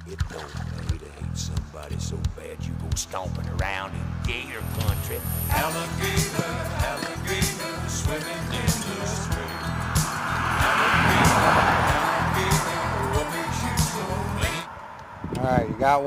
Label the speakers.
Speaker 1: It don't pay to hate somebody so bad you go stomping around in gator country. Alligator, alligator, swimming in the stream. Alligator, alligator, what makes you so late?
Speaker 2: All right, you got one.